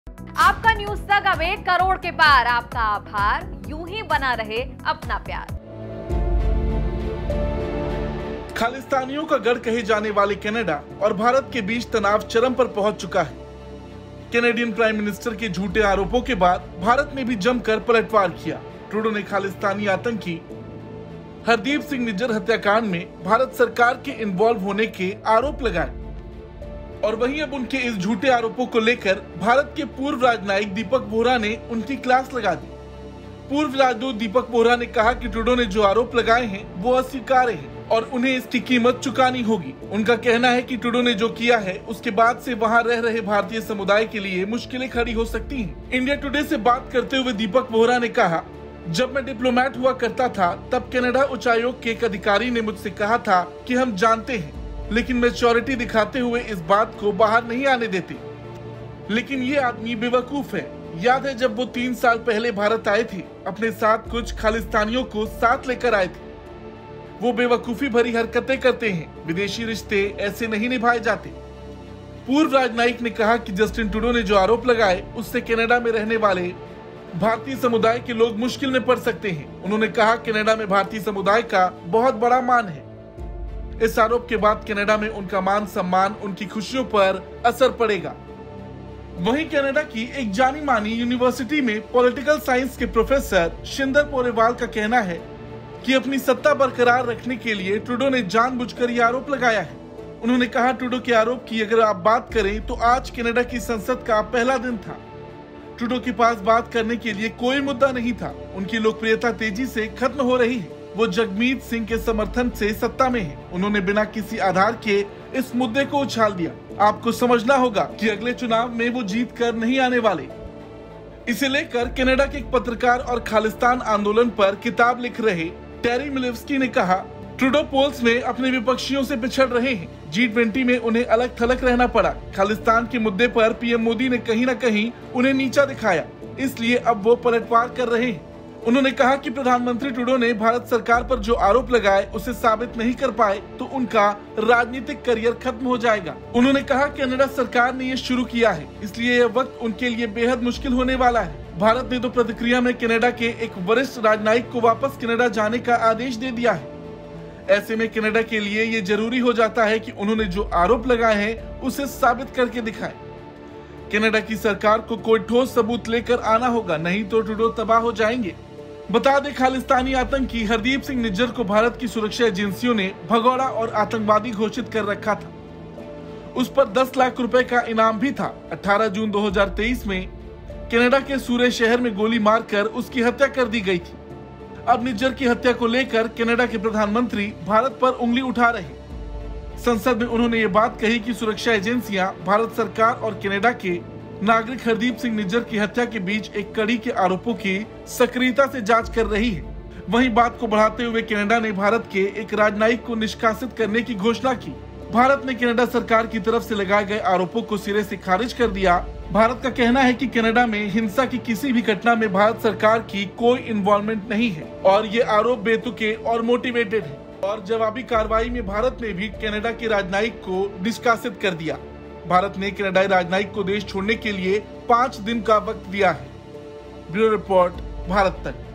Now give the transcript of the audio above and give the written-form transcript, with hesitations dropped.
आपका न्यूज तक अब 1 करोड़ के पार। आपका आभार। यूं ही बना रहे अपना प्यार। खालिस्तानियों का गढ़ कहे जाने वाले कनाडा और भारत के बीच तनाव चरम पर पहुंच चुका है। कैनेडियन प्राइम मिनिस्टर के झूठे आरोपों के बाद भारत ने भी जमकर पलटवार किया। ट्रूडो ने खालिस्तानी आतंकी हरदीप सिंह निज्जर हत्याकांड में भारत सरकार के इन्वॉल्व होने के आरोप लगाए और वहीं अब उनके इस झूठे आरोपों को लेकर भारत के पूर्व राजनयिक दीपक बोहरा ने उनकी क्लास लगा दी। पूर्व राजदूत दीपक बोहरा ने कहा कि ट्रूडो ने जो आरोप लगाए हैं वो अस्वीकार्य हैं और उन्हें इसकी कीमत चुकानी होगी। उनका कहना है कि ट्रूडो ने जो किया है उसके बाद से वहां रह रहे भारतीय समुदाय के लिए मुश्किलें खड़ी हो सकती हैं। इंडिया टुडे से बात करते हुए दीपक बोहरा ने कहा, जब मैं डिप्लोमेट हुआ करता था तब कनाडा उच्चायोग के एक अधिकारी ने मुझसे कहा था कि हम जानते हैं, लेकिन मैच्योरिटी दिखाते हुए इस बात को बाहर नहीं आने देते। लेकिन ये आदमी बेवकूफ है। याद है जब वो 3 साल पहले भारत आए थे, अपने साथ कुछ खालिस्तानियों को साथ लेकर आए थे। वो बेवकूफी भरी हरकतें करते हैं। विदेशी रिश्ते ऐसे नहीं निभाए जाते। पूर्व राजनयिक ने कहा कि जस्टिन ट्रूडो ने जो आरोप लगाए उससे कनाडा में रहने वाले भारतीय समुदाय के लोग मुश्किल में पड़ सकते हैं। उन्होंने कहा कनाडा में भारतीय समुदाय का बहुत बड़ा मान है। इस आरोप के बाद कनाडा में उनका मान सम्मान, उनकी खुशियों पर असर पड़ेगा। वहीं कनाडा की एक जानी मानी यूनिवर्सिटी में पॉलिटिकल साइंस के प्रोफेसर शिंदर पोरेवाल का कहना है कि अपनी सत्ता बरकरार रखने के लिए ट्रूडो ने जानबूझकर यह आरोप लगाया है। उन्होंने कहा ट्रूडो के आरोप की अगर आप बात करें तो आज कनाडा की संसद का पहला दिन था। ट्रूडो के पास बात करने के लिए कोई मुद्दा नहीं था। उनकी लोकप्रियता तेजी से खत्म हो रही है। वो जगमीत सिंह के समर्थन से सत्ता में है। उन्होंने बिना किसी आधार के इस मुद्दे को उछाल दिया। आपको समझना होगा कि अगले चुनाव में वो जीत कर नहीं आने वाले। इसे लेकर कनाडा के एक पत्रकार और खालिस्तान आंदोलन पर किताब लिख रहे टेरी मिलेव्स्की ने कहा, ट्रूडो पोल्स में अपने विपक्षियों से पिछड़ रहे हैं। G20 में उन्हें अलग थलग रहना पड़ा। खालिस्तान के मुद्दे पर पीएम मोदी ने कहीं न कहीं उन्हें नीचा दिखाया, इसलिए अब वो पलटवार कर रहे हैं। उन्होंने कहा कि प्रधानमंत्री ट्रूडो ने भारत सरकार पर जो आरोप लगाए उसे साबित नहीं कर पाए तो उनका राजनीतिक करियर खत्म हो जाएगा। उन्होंने कहा कनाडा सरकार ने ये शुरू किया है, इसलिए यह वक्त उनके लिए बेहद मुश्किल होने वाला है। भारत ने तो प्रतिक्रिया में कनाडा के एक वरिष्ठ राजनयिक को वापस कनाडा जाने का आदेश दे दिया है। ऐसे में कनाडा के लिए ये जरूरी हो जाता है कि उन्होंने जो आरोप लगाए हैं उसे साबित करके दिखाएं। कनाडा की सरकार को कोई ठोस सबूत लेकर आना होगा, नहीं तो ट्रूडो तबाह हो जाएंगे। बता दें खालिस्तानी आतंकी हरदीप सिंह निज्जर को भारत की सुरक्षा एजेंसियों ने भगोड़ा और आतंकवादी घोषित कर रखा था। उस पर 10 लाख रुपए का इनाम भी था। 18 जून 2023 में कनाडा के सूरे शहर में गोली मारकर उसकी हत्या कर दी गई थी। अब निज्जर की हत्या को लेकर कनाडा के प्रधानमंत्री भारत पर उंगली उठा रहे। संसद में उन्होंने ये बात कही कि सुरक्षा एजेंसियां भारत सरकार और कनाडा के नागरिक हरदीप सिंह निज्जर की हत्या के बीच एक कड़ी के आरोपों की सक्रियता से जांच कर रही है। वहीं बात को बढ़ाते हुए कनाडा ने भारत के एक राजनयिक को निष्कासित करने की घोषणा की। भारत ने कनाडा सरकार की तरफ से लगाए गए आरोपों को सिरे से खारिज कर दिया। भारत का कहना है कि कनाडा में हिंसा की किसी भी घटना में भारत सरकार की कोई इन्वॉल्वमेंट नहीं है और ये आरोप बेतुके और मोटिवेटेड है। और जवाबी कार्रवाई में भारत ने भी कनाडा के राजनयिक को निष्कासित कर दिया। भारत ने कनाडाई राजनयिक को देश छोड़ने के लिए 5 दिन का वक्त दिया है। ब्यूरो रिपोर्ट, भारत तक।